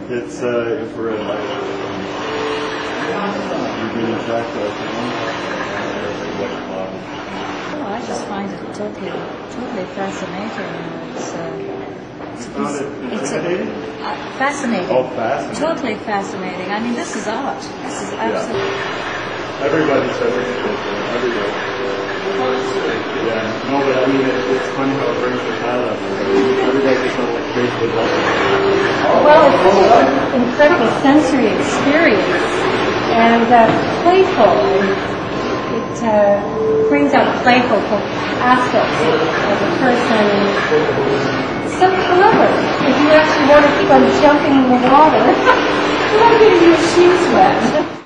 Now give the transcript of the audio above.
It's infrared light. You can track the Oh, I just find it totally fascinating. It's fascinating. Oh, fascinating. Totally fascinating. I mean, this is art. This is absolutely. Everybody says it's everywhere. Yeah, no, but I mean, it's funny how it brings the child up. Everybody just sort of like basically loves it. Well, it's an incredible sensory experience and playful. It brings out playful aspects of a person. So clever. If you actually want to keep on jumping in the water, you're not getting your shoes wet.